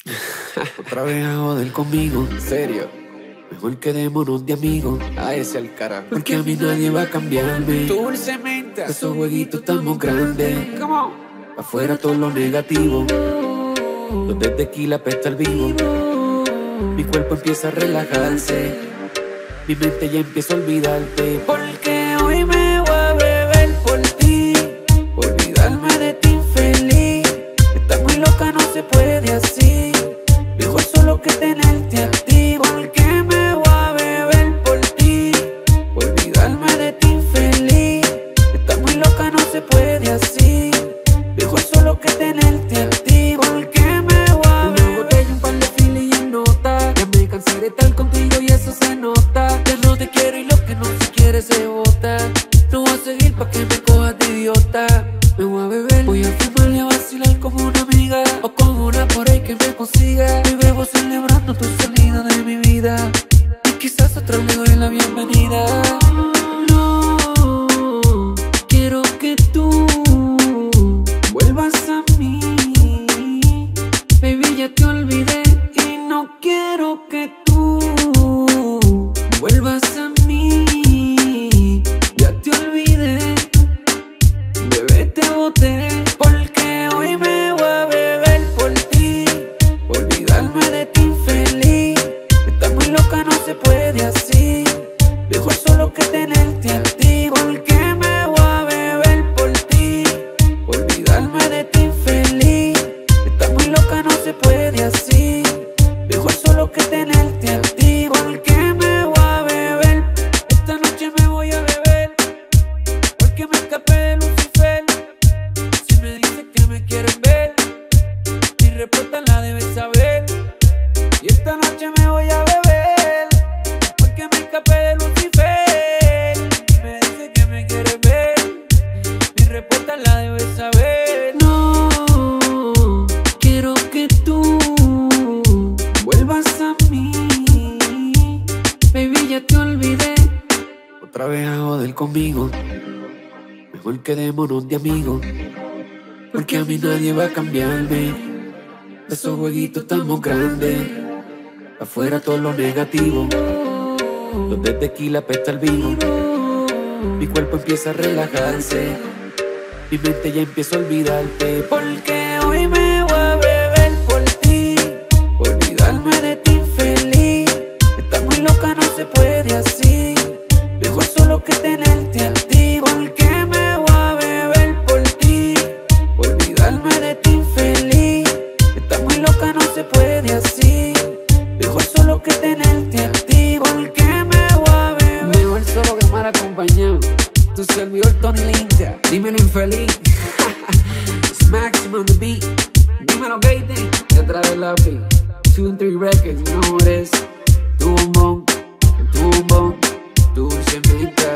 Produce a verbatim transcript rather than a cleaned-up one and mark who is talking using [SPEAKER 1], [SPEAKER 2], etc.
[SPEAKER 1] Otra vez a joder conmigo,
[SPEAKER 2] ¿En serio?
[SPEAKER 1] mejor quedémonos de amigos.
[SPEAKER 2] A ese al carajo.
[SPEAKER 1] Porque a mí nadie va a cambiarme.
[SPEAKER 2] Dulcemente.
[SPEAKER 1] Esos jueguitos estamos grandes.
[SPEAKER 2] Come on.
[SPEAKER 1] Afuera todo lo negativo, donde tequila apesta el vivo. Mi cuerpo empieza a relajarse, mi mente ya empieza a olvidarte. Porque hoy me voy a beber por ti, olvidarme de ti infeliz. Estás muy loca, no se puede así, mejor solo que tenerte a ti. Porque me voy a beber por ti, olvidarme de ti infeliz. Estás muy loca, no se puede así, mejor solo que tenerte a ti. Porque me voy a beber una botella, un par de filis y en nota. Ya me cansé de estar contigo y eso se nota. Ya no te quiero y lo que no se quiere se bota. No voy a seguir pa' que me cojas de idiota. Me voy a beber, voy a fumar y a vacilar con una amiga, o con una por ahí que me consiga. Y bebo celebrando tu salida de mi vida, y quizás otra le doy la bienvenida. No, quiero que tú vuelvas a mí. Baby, ya te olvidé y no quiero que tú vuelvas a mí. Ya te olvidé, bebé, te boté. Porque hoy me voy a beber por ti, olvidarme de ti infeliz. Estás muy loca, no se puede así, mejor solo que tenerte a ti. Porque me voy a beber por ti, olvidarme de ti infeliz. Estás muy loca, no se puede así, mejor solo que tenerte a ti. Porque me voy a beber, esta noche me voy a beber, porque me escapé de Lucifer. Si me dices que me quieres ver, mi respuesta la debes saber. Y esta noche me voy a beber, porque me escapé de Lucifer. Si me dices que me quieres ver, mi respuesta la debes saber. No, quiero que tú vuelvas a mí. Baby, ya te olvidé. Otra vez a joder conmigo, mejor quedémonos de amigos. Porque a mí nadie va a cambiarme. Esos jueguitos estamos grandes, afuera todo lo negativo, donde tequila apesta el vino. Mi cuerpo empieza a relajarse, mi mente ya empieza a olvidarte. Porque hoy me voy a beber por ti, olvidarme de ti infeliz. Estás muy loca, no se puede así, mejor solo que tenerte a ti. Porque me voy a beber por ti, olvidarme de ti infeliz. Estás muy loca, no se puede así, mejor solo que tenerte a ti. Porque me voy a beber, mejor solo que mal acompañado. Tu servidor Tony Linda, dímelo infeliz. It's Maximum on the beat. Dímelo Gaten, detrás del lápiz. Two and three records, you know what it is. Tu bombón, tu bombón, tu dulce melita.